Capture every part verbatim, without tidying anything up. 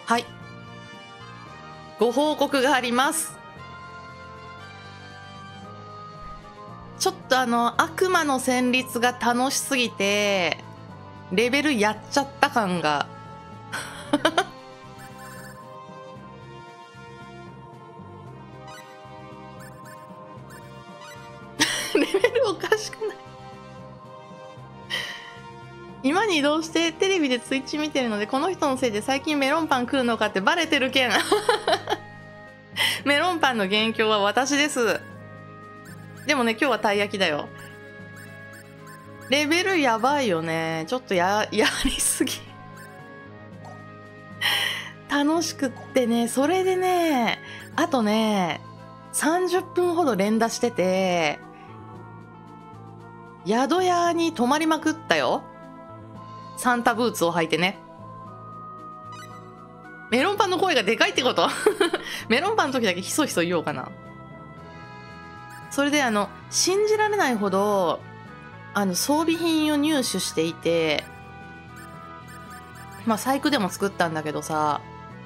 はい。ご報告があります。ちょっとあの、悪魔の旋律が楽しすぎて、レベルやっちゃった感が。レベルおかしくない？今に移動してテレビでツイッチ見てるので、この人のせいで最近メロンパン食うのかってバレてるけん。メロンパンの元凶は私です。でもね、今日はたい焼きだよ。レベルやばいよね。ちょっとや、やりすぎ。楽しくってね、それでね、あとね、さんじゅっぷんほど連打してて、宿屋に泊まりまくったよ。サンタブーツを履いてね。メロンパンの声がでかいってこと？メロンパンの時だけひそひそ言おうかな。それであの、信じられないほど、あの、装備品を入手していて、まあ、細工でも作ったんだけどさ、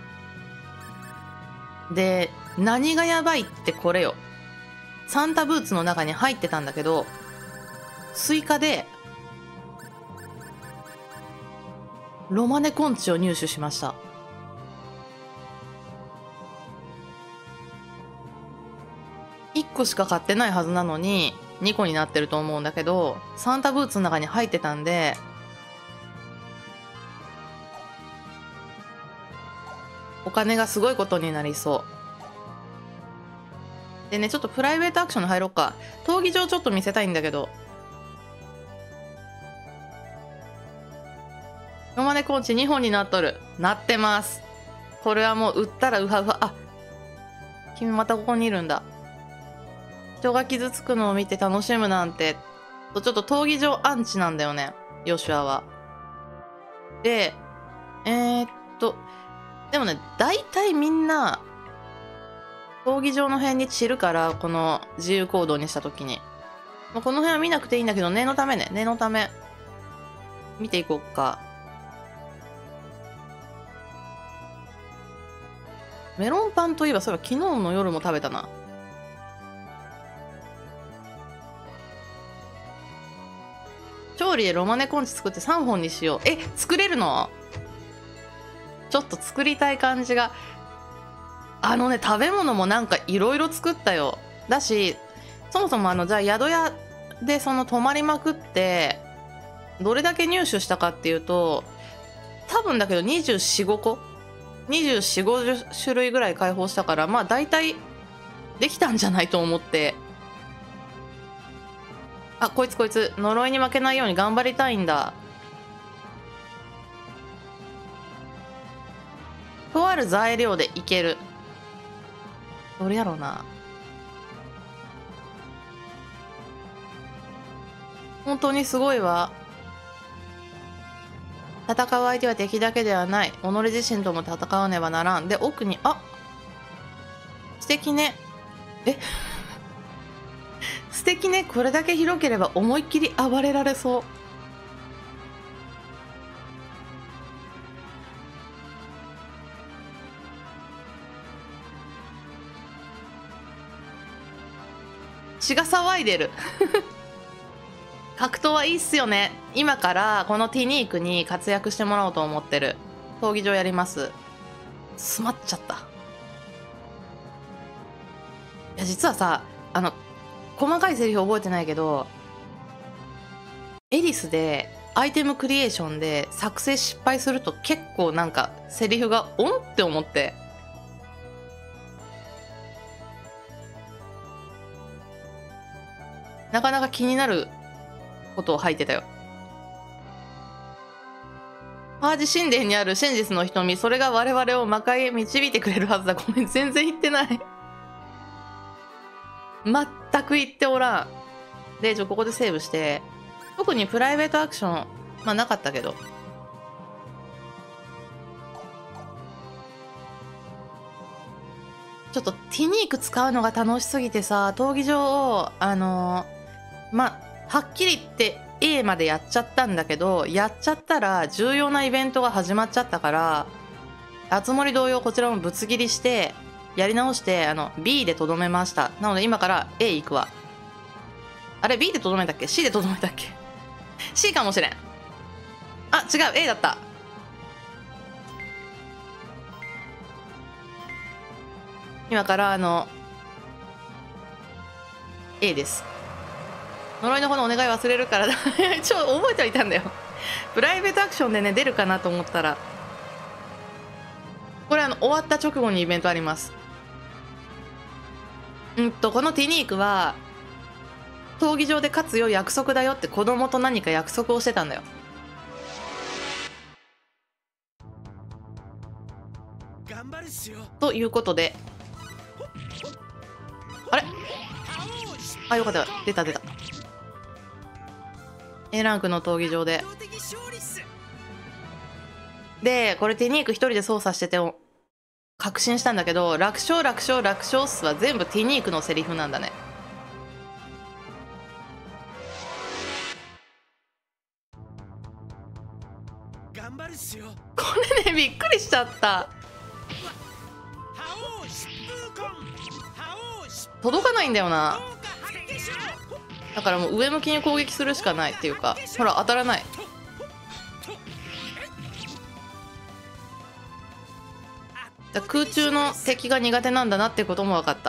で、何がやばいってこれよ。サンタブーツの中に入ってたんだけど、追加で、ロマネコンチを入手しました。いっこしか買ってないはずなのに、にこになってると思うんだけど、サンタブーツの中に入ってたんで、お金がすごいことになりそう。でね、ちょっとプライベートアクションに入ろうか。闘技場ちょっと見せたいんだけど。ロマネコンチにほんになっとる。なってます。これはもう売ったらウハウハ。あ、君またここにいるんだ。人が傷つくのを見て楽しむなんて、ちょっと闘技場アンチなんだよね、ヨシュアは。で、えー、っと、でもね、大体みんな、闘技場の辺に散るから、この自由行動にしたときに。まあ、この辺は見なくていいんだけど、念のためね、念のため。見ていこうか。メロンパンといえば、それは昨日の夜も食べたな。調理でロマネコンチ作ってさんほんにしよう。え、作れるの？ちょっと作りたい感じが。あのね、食べ物もなんかいろいろ作ったよ。だし、そもそもあの、じゃあ宿屋でその泊まりまくって、どれだけ入手したかっていうと、多分だけどにじゅうよん、ごこ ?にじゅうよん、ごじゅっしゅるいぐらい解放したから、まあ大体できたんじゃないと思って。あ、こいつこいつ、呪いに負けないように頑張りたいんだ。とある材料でいける。どれやろうな。本当にすごいわ。戦う相手は敵だけではない。己自身とも戦わねばならん。で、奥に、あ、素敵ね。え素敵ね。これだけ広ければ思いっきり暴れられそう。血が騒いでる。格闘はいいっすよね。今からこのティニークに活躍してもらおうと思ってる。闘技場やります。詰まっちゃった。いや、実はさ、あの、細かいセリフ覚えてないけど、エリスでアイテムクリエーションで作成失敗すると結構なんかセリフがオンって思って。なかなか気になることを吐いてたよ。パージ神殿にある真実の瞳、それが我々を魔界へ導いてくれるはずだ。ごめん、全然言ってない。全く言っておらん。で、ちょ、ここでセーブして、特にプライベートアクション、まあなかったけど。ちょっとティニーク使うのが楽しすぎてさ、闘技場を、あのー、まあ、はっきり言って A までやっちゃったんだけど、やっちゃったら重要なイベントが始まっちゃったから、 熱森同様こちらもぶつ切りしてやり直してあの B でとどめました。なので今から A 行くわ。あれ B でとどめたっけ ?C でとどめたっけC かもしれん。あ、違う A だった。今からあの A です。呪いの方のお願い忘れるからちょ覚えてはいたんだよ。プライベートアクションでね出るかなと思ったら、これあの終わった直後にイベントあります。うんとこのティニークは闘技場で勝つよ約束だよって子供と何か約束をしてたんだよ。 頑張るっすよ。 ということで、あれあ、よかった、出た出た。 A ランクの闘技場ででこれティニーク一人で操作してて確信したんだけど、楽勝楽勝楽勝っすは全部ティニークのセリフなんだね。 頑張るっすよ。 これねびっくりしちゃった。届かないんだよな。だからもう上向きに攻撃するしかないっていうか、ほら当たらない。だ空中の敵が苦手なんだなってことも分かった。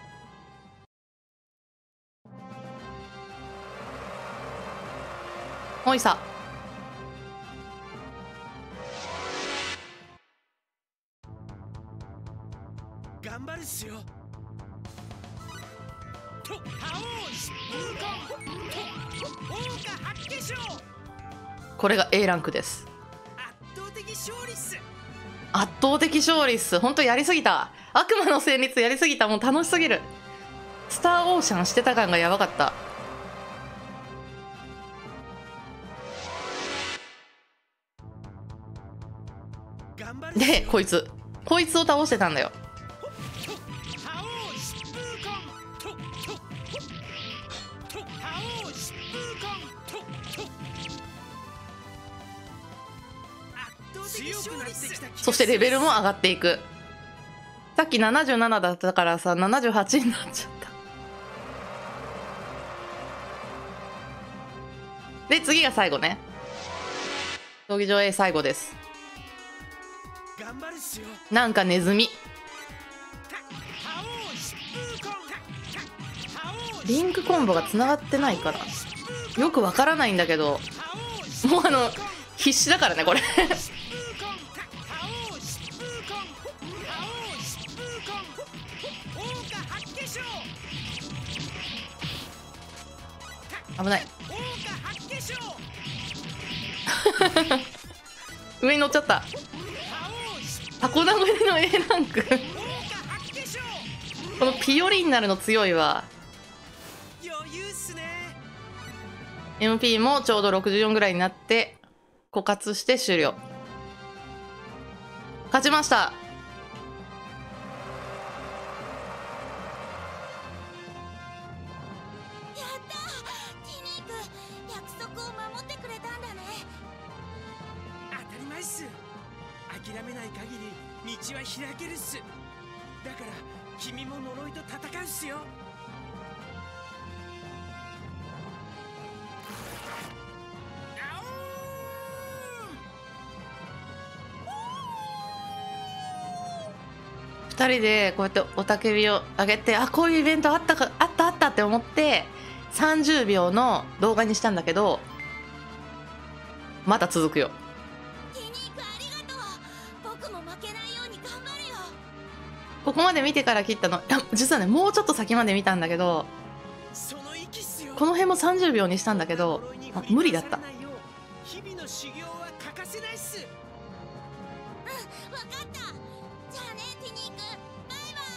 おいさ頑張るっすよ。 これが A ランクです。 圧倒的勝利っす。 圧倒的勝利っす。ほんとやりすぎた。悪魔の旋律やりすぎた。もう楽しすぎる。スターオーシャンしてた感がやばかった。でこいつこいつを倒してたんだよ。そしてレベルも上がっていく。さっきななじゅうななだったからさななじゅうはちになっちゃった。で次が最後ね。闘技場 A 最後です。なんかネズミリンクコンボがつながってないからよくわからないんだけど、もうあの必死だからねこれ危ない上に乗っちゃった。箱殴りの A ランクこのピオリになるの強いわ。 エムピー もちょうどろくじゅうよんぐらいになって枯渇して終了。勝ちました。 やったー、ティニーク、約束を守ってくれたんだね。 当たり前っす。諦めない限り道は開けるっす。だから君も呪いと戦うっすよ。 ふたりでこうやって雄たけびを上げて、あこういうイベントあったかあったあったって思ってさんじゅうびょうの動画にしたんだけど、まだ続くよ。 ティニークありがとう。僕も負けないように頑張るよ。 ここまで見てから切ったの。いや実はねもうちょっと先まで見たんだけど、この辺もさんじゅうびょうにしたんだけど無理だった。 日々の修行は欠かせないっす。 うん、わかった。じゃあねティニーク、バイバ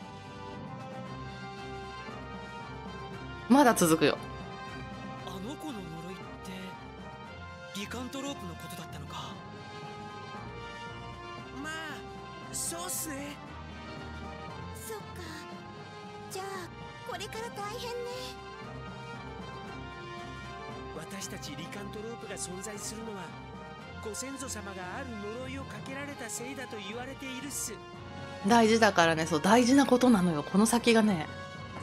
イ。 まだ続くよ。 あの子の呪いってリカントロープのことだったのか。まあそうっすね。 そっか。じゃあこれから大変ね。 私たちリカントロープが存在するのはご先祖様がある呪いをかけられたせいだと言われているっす。 大事だからね、そう、大事なことなのよ、この先がね。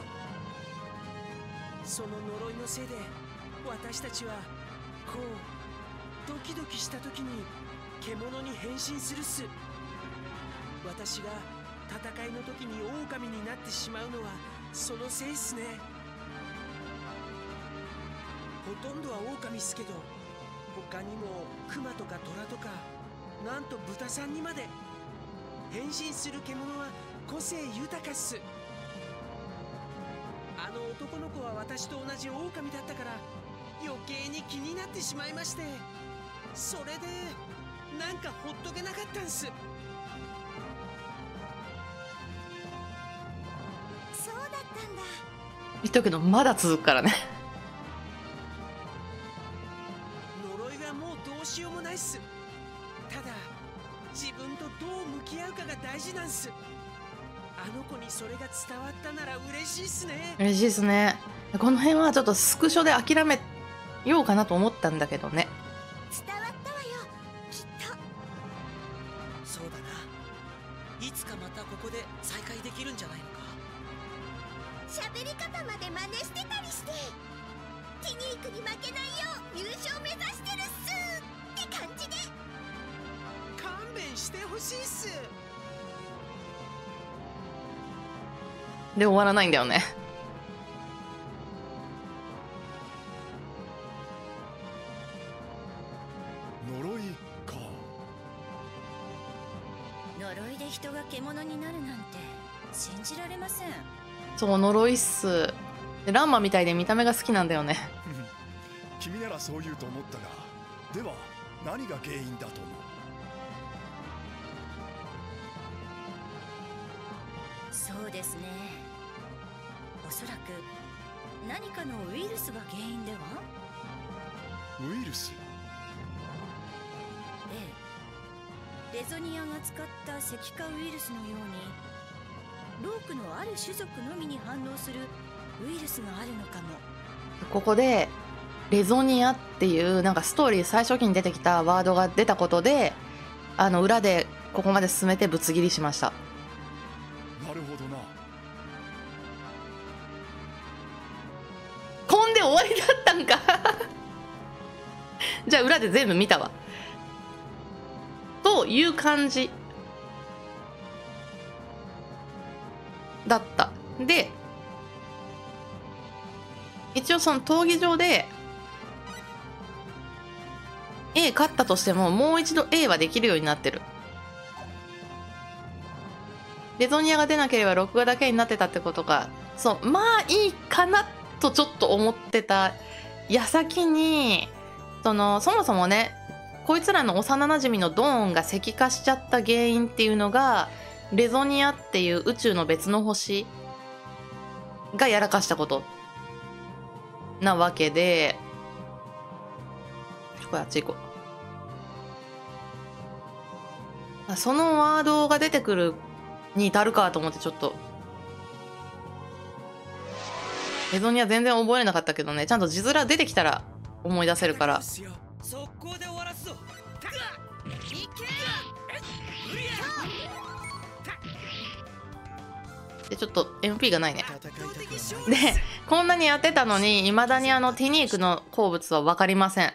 その呪いのせいで私たちはこうドキドキした時に獣に変身するっす。私が戦いの時に狼になってしまうのはそのせいっすね。ほとんどは狼っすけど、他にもクマとかトラとか、なんと豚さんにまで。変身する獣は個性豊かっす。あの男の子は私と同じ狼だったから余計に気になってしまいまして、それでなんかほっとけなかったんす。 そうだったんだ。 言っとくけどまだ続くからね。 呪いはもうどうしようもないっす。ただ自分とどう向き合うかが大事なんす。あの子にそれが伝わったなら嬉しいっすね。 嬉しいですね。この辺はちょっとスクショで諦めようかなと思ったんだけどね。 伝わったわよ、きっと。 そうだな。いつかまたここで再会できるんじゃないのか。 喋り方まで真似してたりして、ティニークに負けないよう優勝目指してるっすって感じで。 勘弁してほしいっす。 で終わらないんだよね。 呪いか。 呪いで人が獣になるなんて信じられません。 そう、呪いっす。でランマみたいで見た目が好きなんだよね。 君ならそう言うと思ったが、では何が原因だと思う？ そうですね。おそらく何かのウイルスが原因では。 ウイルス？ ええ、レゾニアが使った石化ウイルスのようにロークのある種族のみに反応するウイルスがあるのかも。 ここでレゾニアっていうなんかストーリー最初期に出てきたワードが出たことで、あの裏でここまで進めてぶつ切りしました。 なるほどな。 こんで終わりだったんか。じゃあ裏で全部見たわという感じだった。で一応その闘技場で A 勝ったとしてももう一度 A はできるようになってる。レゾニアが出なければ録画だけになってたってことか。そう、まあいいかなとちょっと思ってた矢先に、そのそもそもね、こいつらの幼なじみのドーンが石化しちゃった原因っていうのがレゾニアっていう宇宙の別の星がやらかしたことなわけで、これあっち行こう。そのワードが出てくるに至るかと思って、ちょっとレゾニア全然覚えれなかったけどね、ちゃんと字面出てきたら思い出せるから。 速攻で終わらすぞ。 でちょっと エムピー がないね。 戦いたくはない。 でこんなにやってたのにいまだにあのティニークの好物は分かりません。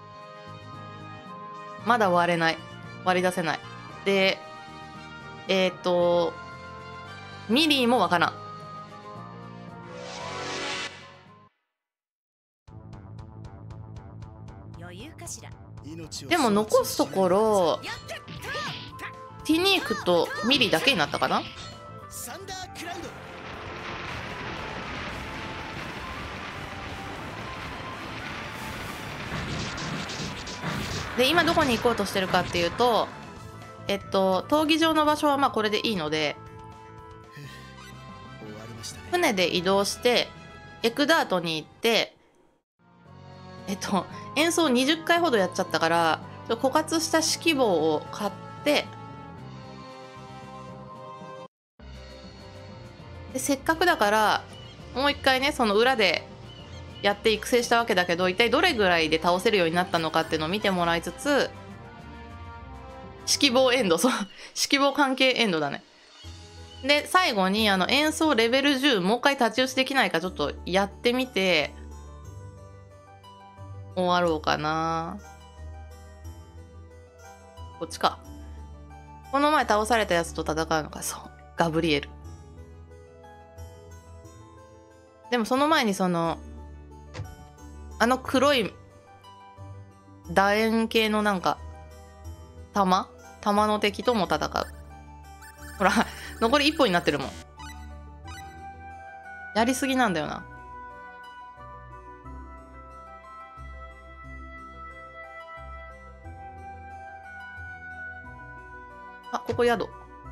まだ割れない、割り出せない。でえっ、ー、とミリーも分からん。 余裕かしら。 でも残すところティニークとミリーだけになったかな。 サンダークラウド。 で今どこに行こうとしてるかっていうと、えっと闘技場の場所はまあこれでいいので、 終わりましたね。 船で移動してエクダートに行って、えっと演奏にじゅっかいほどやっちゃったから枯渇した指揮棒を買って、でせっかくだからもう一回ねその裏でやって育成したわけだけど、一体どれぐらいで倒せるようになったのかっていうのを見てもらいつつ、 指揮棒エンド、そう、指揮棒関係エンドだね。で、最後に、あの、演奏レベルじゅう、もう一回太刀打ちできないかちょっとやってみて、終わろうかな。こっちか。この前倒されたやつと戦うのか。そう。ガブリエル。でもその前にその、あの黒い、楕円形のなんか、玉玉の敵とも戦う。ほら、残りいっぽんになってるもん。やりすぎなんだよな。あ、ここ宿。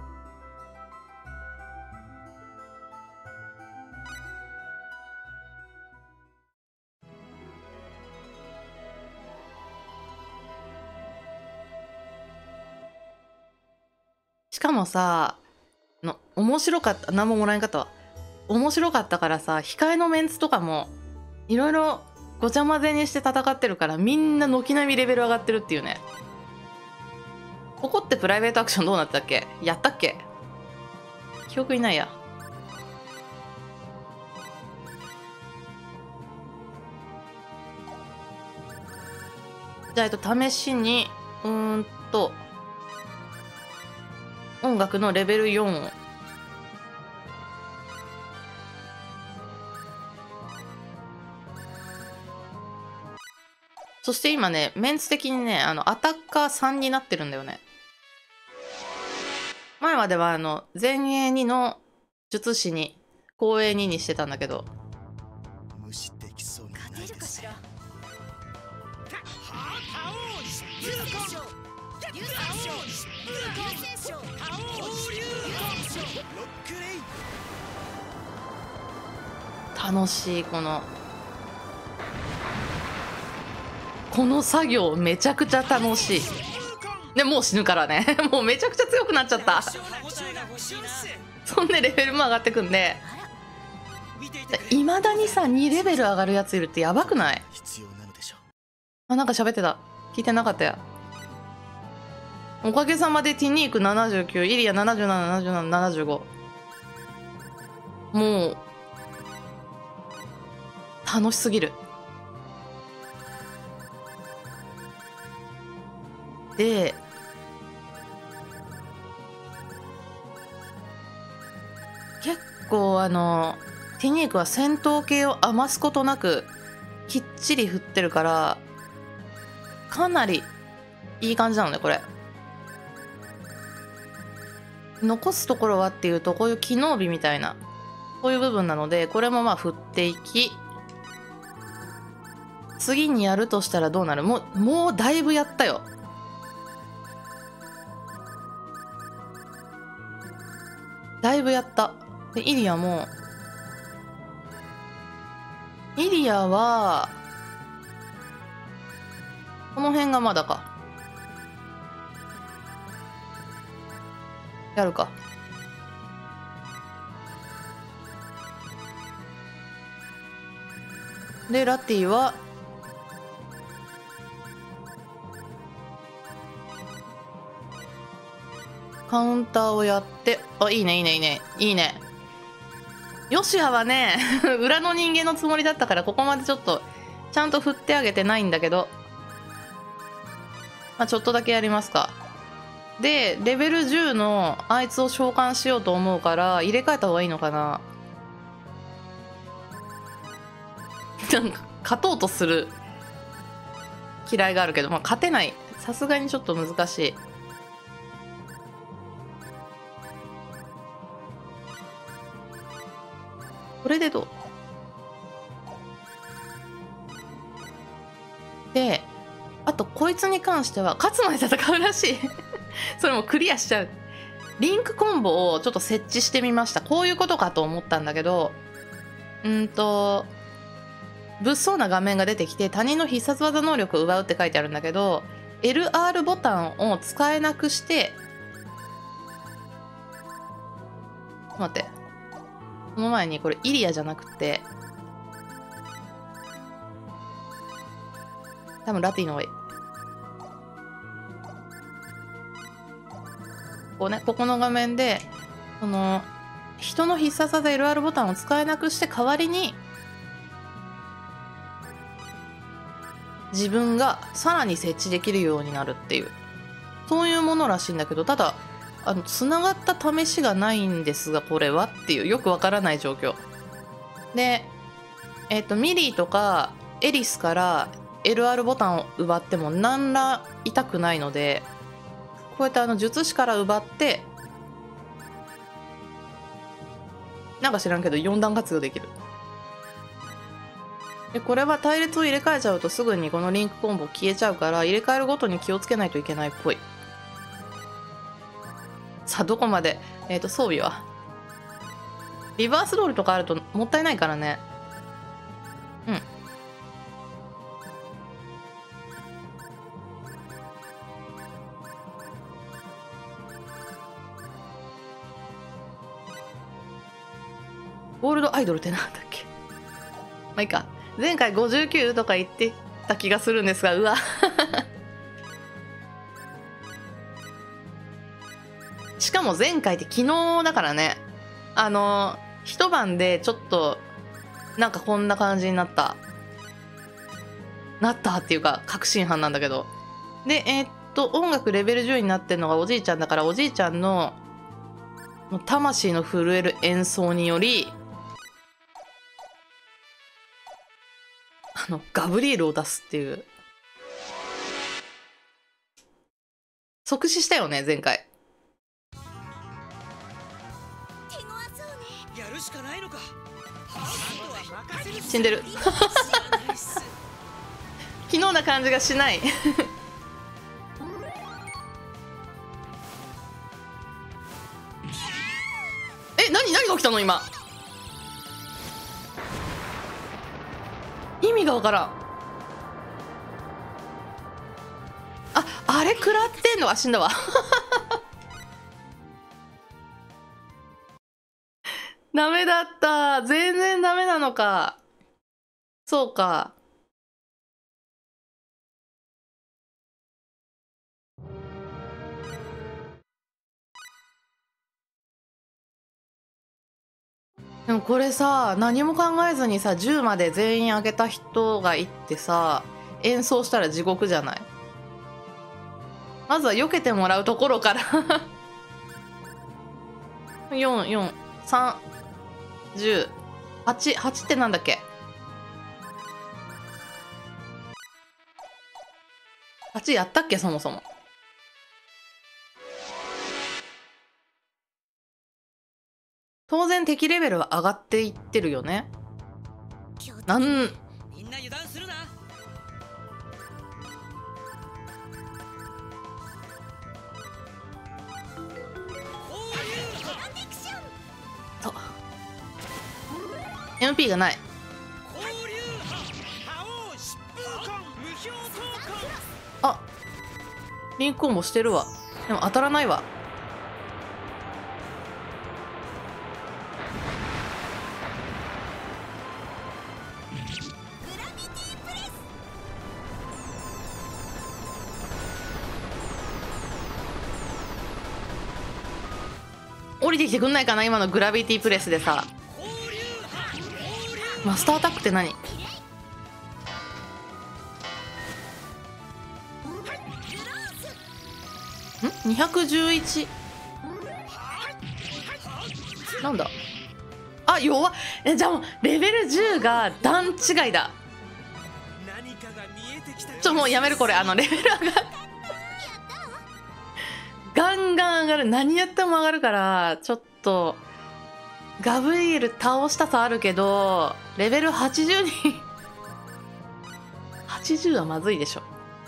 しかもさ、の面白かった、何ももらえんかったわ。面白かったからさ、控えのメンツとかもいろいろごちゃ混ぜにして戦ってるから、みんな軒並みレベル上がってるっていうね。ここってプライベートアクションどうなってたっけ？やったっけ？記憶いないや。じゃあ、えっと、試しに、うーんと、音楽のレベルよんを。そして今ね、メンツ的にね、あの、アタッカーさんになってるんだよね。前までは、あの、前衛にの術師に、後衛ににしてたんだけど。 無視できそうにない勝てるかしら。 楽しい、この。この作業めちゃくちゃ楽しい。で、もう死ぬからね。もうめちゃくちゃ強くなっちゃった。そんでレベルも上がってくんで。いまだにさ、にレベル上がるやついるってやばくない？ 必要なのでしょう。 あ、なんか喋ってた。聞いてなかったや。おかげさまでティニークななじゅうきゅう、イリアななじゅうなな、ななじゅうなな、ななじゅうご。もう、楽しすぎる。で、結構あの、ティニークは戦闘系を余すことなく、きっちり振ってるから、かなりいい感じなのね、これ。残すところはっていうと、こういう機能美みたいな、こういう部分なので、これもまあ振っていき、次にやるとしたらどうなる？もう、もうだいぶやったよ。だいぶやった。で、イリアも、イリアは、この辺がまだか。やるか。で、ラティは、カウンターをやって、あ、いいね、いいね、いいね、いいね。ヨシアはね、裏の人間のつもりだったから、ここまでちょっと、ちゃんと振ってあげてないんだけど、まあ、ちょっとだけやりますか。で、レベルじゅうのあいつを召喚しようと思うから、入れ替えた方がいいのかな。なんか、勝とうとする嫌いがあるけど、まあ、勝てない。さすがにちょっと難しい。これでどう？で、あとこいつに関しては勝つまで戦うらしい。それもクリアしちゃう。リンクコンボをちょっと設置してみました。こういうことかと思ったんだけど、うんと、物騒な画面が出てきて他人の必殺技能力を奪うって書いてあるんだけど、エルアール ボタンを使えなくして、待って。その前にこれイリアじゃなくて、多分ラティの方がいい。 こうね、ここの画面でその人の必殺技 エルアール ボタンを使えなくして代わりに自分がさらに設置できるようになるっていう、そういうものらしいんだけど、ただあの繋がった試しがないんですが、これはっていうよくわからない状況で、えっとミリーとかエリスから エルアール ボタンを奪っても何ら痛くないので、こうやってあの術師から奪ってなんか知らんけどよん段活用できる。でこれは隊列を入れ替えちゃうとすぐにこのリンクコンボ消えちゃうから、入れ替えるごとに気をつけないといけないっぽい。さあどこまで、えっと装備はリバースロールとかあるともったいないからね。うんゴールドアイドルってなんだっけ。まあいいか。前回ごじゅうきゅうとか言ってた気がするんですが、うわしかも前回って昨日だからね。あの一晩でちょっとなんかこんな感じになったなったっていうか確信犯なんだけど、でえー、っと音楽レベルじゅうになってるのがおじいちゃんだから、おじいちゃんの魂の震える演奏によりあのガブリエルを出すっていう。即死したよね前回。 手強そうね。 やるしかないのか。 死んでる昨日な感じがしないえ、何何が起きたの今。意味がわからん。あ、あれ食らってんのは死んだわダメだった。全然ダメなのか。そうか。でもこれさ、何も考えずにさじゅうまで全員上げた人がいってさ演奏したら地獄じゃない。まずは避けてもらうところからよん、よん、さん、じゅう、はち、はちってなんだっけ。はちやったっけそもそも。当然敵レベルは上がっていってるよね。なんみんな油断するな。 そう エムピー がない。あ、リンクコンボしてるわ。でも当たらないわ。降りてきてくんないかな今のグラビティプレスでさ。マスターアタックって何？ん にひゃくじゅういち なんだ。あ、弱っ。え、じゃあもうレベルじゅうが段違いだ。ちょ、もうやめるこれ。あのレベル上がるガンガン上がる。何やっても上がるから、ちょっとガブリエル倒したさあるけどレベルはちじゅうにはちじゅうはまずいでしょ。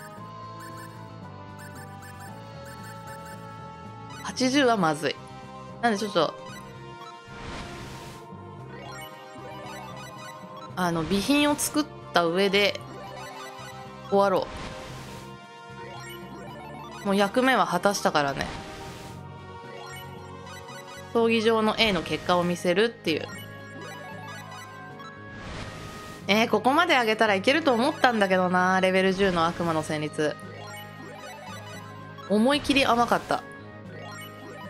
はちじゅうはまずい。なんでちょっとあの備品を作った上で終わろう。もう役目は果たしたからね。闘技場の A の結果を見せるっていう。えー、ここまで上げたらいけると思ったんだけどな。レベルじゅうの悪魔の旋律思い切り甘かった。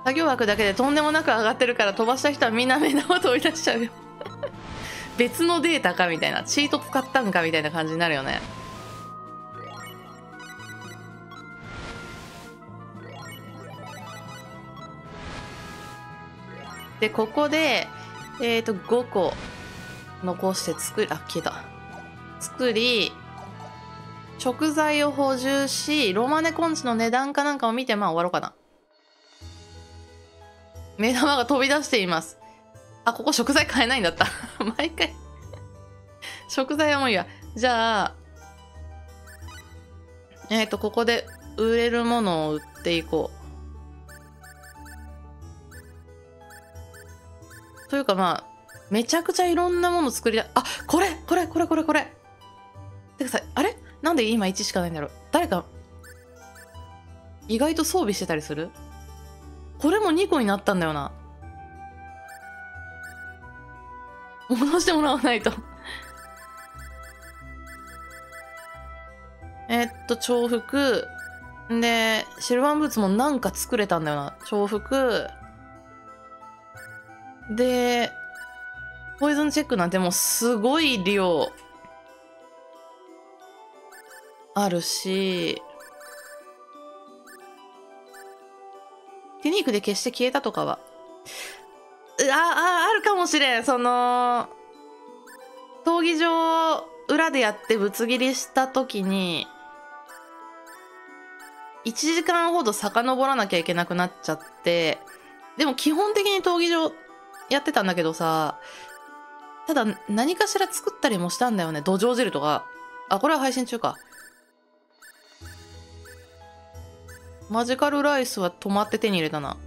作業枠だけでとんでもなく上がってるから飛ばした人はみんな目玉飛び出しちゃうよ。別のデータかみたいな、チート使ったんかみたいな感じになるよね。でここでえっとごこ残して作り、あ消えた、作り食材を補充し、ロマネコンチの値段かなんかを見て、まあ終わろうかな。目玉が飛び出しています。あ、ここ食材買えないんだった。毎回。食材はもういいや。じゃあ、えっと、ここで売れるものを売っていこう。というかまあ、めちゃくちゃいろんなもの作りだ、あ、これこれこれこれこれ。てかさ、あれなんで今いちしかないんだろう。誰か、意外と装備してたりする？これもにこになったんだよな。戻してもらわないと。えっと、重複。で、シルバーブーツもなんか作れたんだよな。重複。で、ポイズンチェックなんてもうすごい量あるし、ティニークで決して消えたとかは、ああ、あるかもしれん。その、闘技場裏でやってぶつ切りした時に、いちじかんほど遡らなきゃいけなくなっちゃって、でも基本的に闘技場やってたんだけどさ、ただ何かしら作ったりもしたんだよね。土壌汁とか。あ、これは配信中か。マジカルライスは止まって手に入れたな。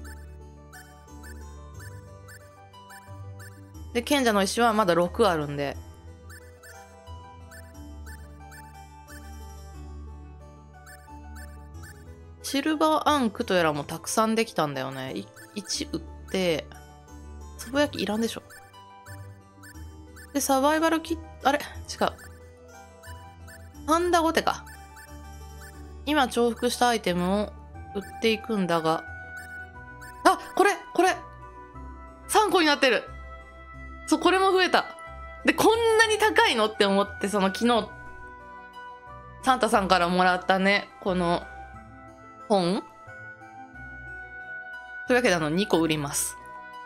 で、賢者の石はまだろくあるんで。シルバーアンクとやらもたくさんできたんだよね。いち売って、つぼ焼きいらんでしょ。で、サバイバルキット、あれ違う。パンダゴテか。今重複したアイテムを売っていくんだが。あ、これこれ !さんこになってる。そう、これも増えた。で、こんなに高いのって思って、その昨日、サンタさんからもらったね、この本。というわけで、あの、にこ売ります。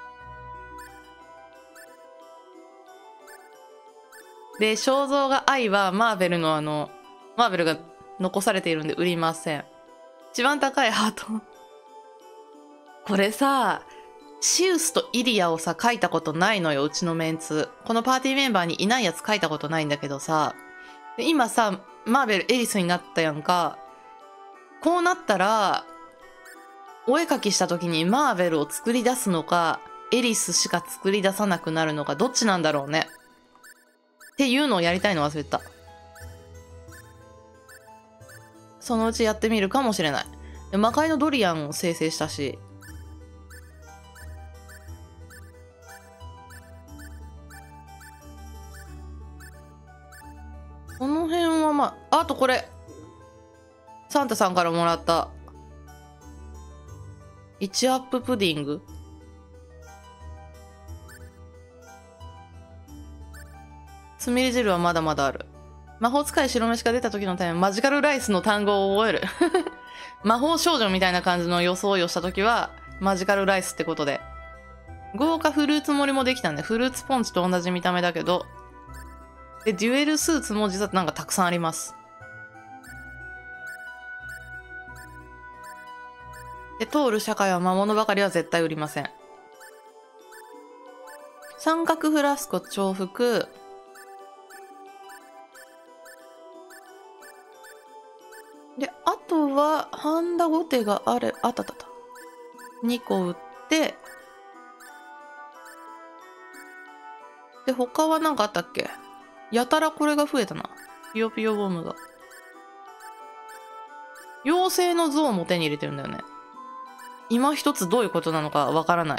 で、肖像画愛はマーベルのあの、マーベルが残されているんで売りません。一番高いハート。これさ、シウスとイリアをさ、書いたことないのよ、うちのメンツ。このパーティーメンバーにいないやつ書いたことないんだけどさ、で今さ、マーベルエリスになったやんか。こうなったら、お絵描きした時にマーベルを作り出すのか、エリスしか作り出さなくなるのか、どっちなんだろうね。っていうのをやりたいの忘れた。そのうちやってみるかもしれない。で魔界のドリアンを生成したし。この辺はまあ、あとこれ。サンタさんからもらった。いちアッププディング。つみれ汁はまだまだある。魔法使い白飯が出た時のためマジカルライスの単語を覚える。魔法少女みたいな感じの装いをした時はマジカルライスってことで。豪華フルーツ盛りもできたんで、フルーツポンチと同じ見た目だけど。で、デュエルスーツも実はなんかたくさんあります。で、通る社会は魔物ばかりは絶対売りません。三角フラスコ重複。で、あとは、ハンダゴテがあれ、あったたた。にこ売って、で、他は何かあったっけ？やたらこれが増えたな。ピヨピヨボムが。妖精の像も手に入れてるんだよね。今一つどういうことなのかわからない。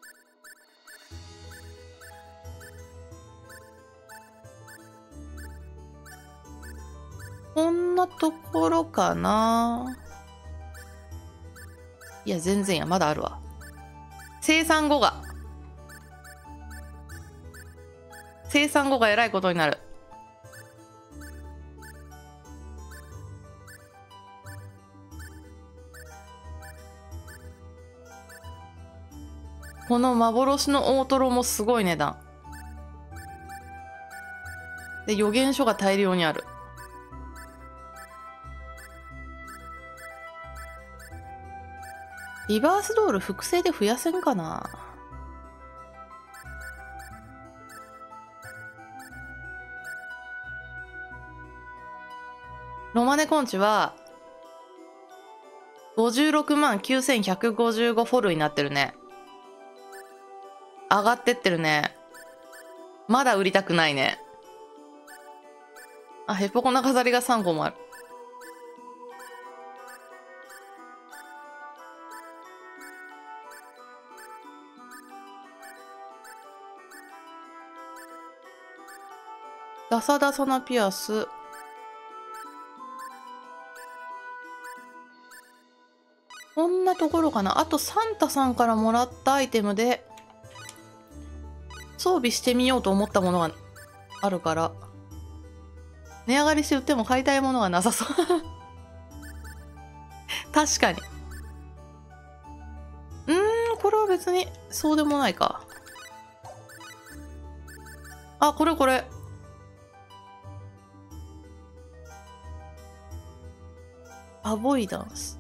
こんなところかな。いや、全然や、まだあるわ。 生産後が生産後がえらいことになる。この幻の大トロもすごい値段で、予言書が大量にある。リバースドール複製で増やせんかな。ロマネコンチはごじゅうろくまんきゅうせんひゃくごじゅうごフォルになってるね。上がってってるね。まだ売りたくないね。あ、ヘポコな飾りがさんこもある。ダサダサなピアス。こんなところかな。あとサンタさんからもらったアイテムで装備してみようと思ったものがあるから、値上がりして売っても買いたいものがなさそう確かに。うーん、これは別にそうでもないか。あ、これこれ。アボイダンス。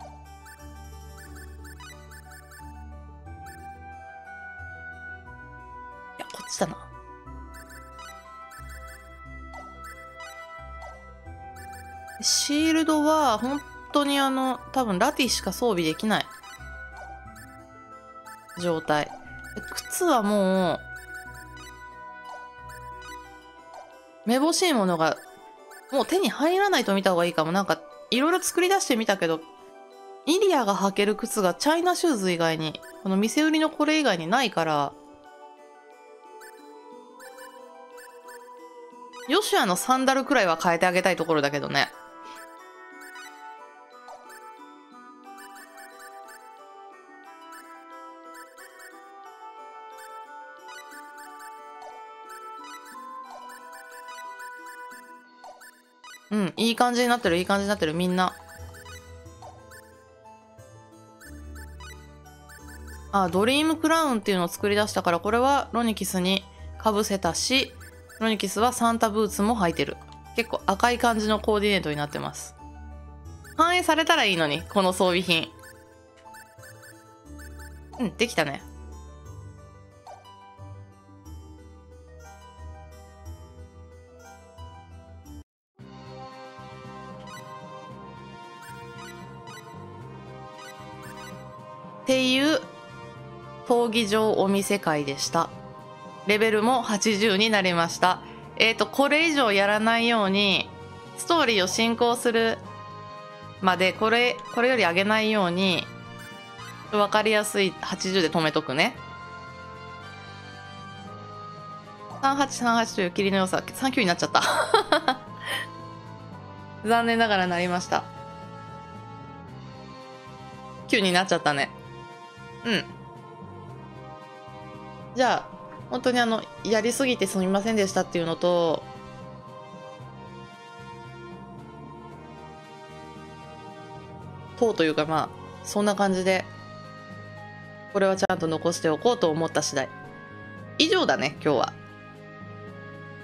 いや、こっちだな。シールドは本当にあの多分ラティしか装備できない状態。靴はもうめぼしいものがもう手に入らないと見た方がいいかも。なんかいろいろ作り出してみたけど、イリアが履ける靴がチャイナシューズ以外に、この店売りのこれ以外にないから、ヨシュアのサンダルくらいは変えてあげたいところだけどね。うん、いい感じになってる、いい感じになってる、みんな。あ、ドリームクラウンっていうのを作り出したから、これはロニキスにかぶせたし、ロニキスはサンタブーツも履いてる。結構赤い感じのコーディネートになってます。反映されたらいいのに、この装備品。うん、できたね。っていう闘技場お店会でした。レベルもはちじゅうになりました。えっと、これ以上やらないように、ストーリーを進行するまで、これ、これより上げないように、わかりやすいはちじゅうで止めとくね。さんはちさんはちという霧の良さ、さんきゅうになっちゃった。残念ながらなりました。きゅうになっちゃったね。うん。じゃあ、本当にあの、やりすぎてすみませんでしたっていうのと、とうというかまあ、そんな感じで、これはちゃんと残しておこうと思った次第。以上だね、今日は。